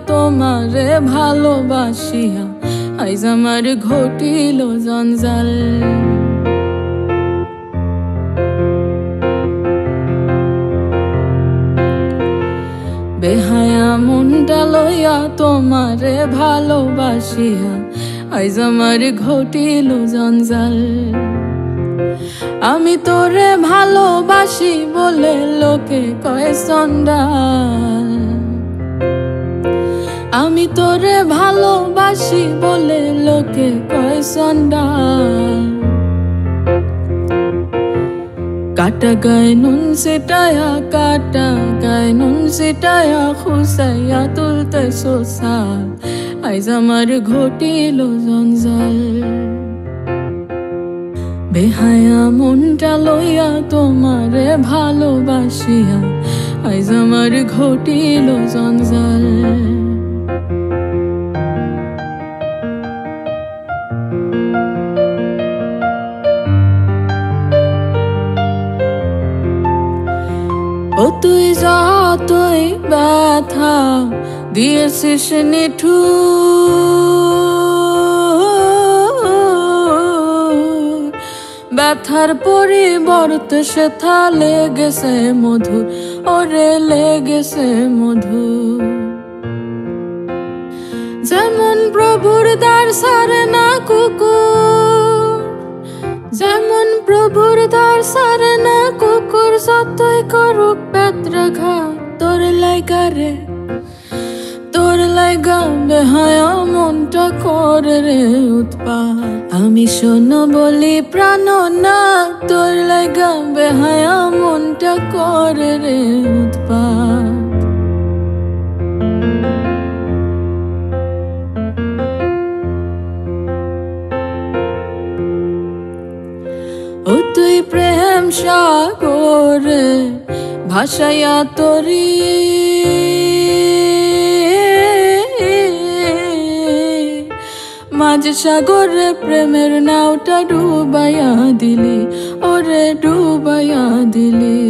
তোমারে ভালোবাসিয়া আইজ আমার ঘটিল জঞ্জাল। বেহায়া মনটা লইয়া তোমারে ভালোবাসিয়া আইজ আমার ঘটিল জঞ্জাল। আমি তোরে ভালোবাসি বলে লোকে কয় চন্ডাল। আমি তোরে ভালোবাসি বলে লোকে কয় চন্ডাল। কাটা গায়ে নুন সিটায়া, কাটা গায়ে নুন সিটায়া, খুসাইয়া তুলতে সোসাল আইজ আমার ঘটিল জঞ্জাল। বেহায়া মনটা লইয়া তোমারে ভালোবাসিয়া আইজ আমার ঘটিল জঞ্জাল। ও তুই যতই ব্যথা দিয়েছিস নিঠুর, ব্যথার পরিবর্তে সেথা লেগেছে মধুর, ওরে লেগেছে মধুর। যেমন প্রভুর দ্বার সারে না কুকুর, যেমন প্রভুর দ্বার সারে না কুকুর, যতই করুক বেত্রাঘাত তোর লাইগা রে, তোর লাইগা বেহায়া মনটা করে রে উৎপাত। আমি শোনো বলি প্রাণ না, তোর লাইগা বেহায়া মনটা করে রে উৎপাত। ও তুই প্রেম সাগরে ভাসাইয়া তরি, মাঝ সাগরে প্রেমের নাওটা ডুবাইয়া দিলি, ওরে ডুবাইয়া দিলি।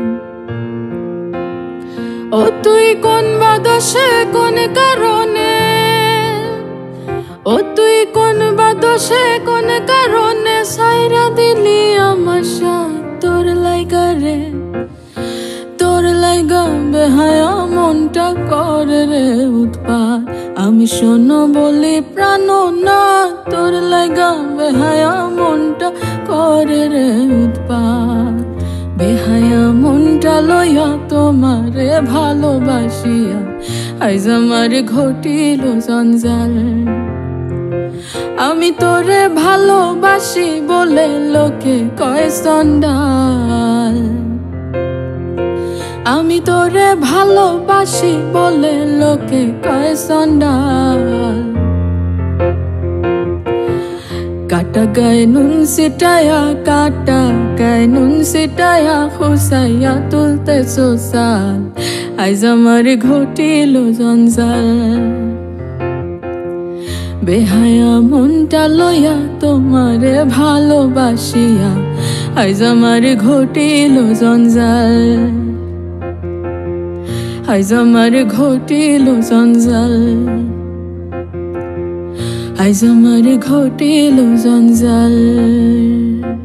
ও তুই কোন বা দোষে কোন কারণে, ও তুই কোন বা দোষে কোন কারণে সাইরা দিলি আমার সাথ তোর লাইগা রে, তোর লাইগা বেহায়া মনটা করে রে উৎপাত। আমি শোনো বলি প্রাণ না, তোর লাইগা বেহায়া মনটা করে রে উৎপাত। বেহায়া মনটা লইয়া তোমারে ভালোবাসিয়া আইজ আমার ঘটিল জঞ্জাল। আমি তোরে ভালোবাসি বলে লোকে কয় চন্ডাল। আমি তোরে ভালোবাসি বলে লোকে কয় চন্ডাল। কাটা গায়ে নুন সিটায়া, কাটা গায়ে নুন সিটায়া, খুসাইয়া তুলতে সোসাল আইজ আমার ঘটিল জঞ্জাল। বেহায়া মনটা লইয়া তোমারে ভালোবাসিয়া আইজ আমার ঘটিল জঞ্জাল। আইজ আমার ঘটিল জঞ্জাল, আইজ আমার ঘটিল জঞ্জাল।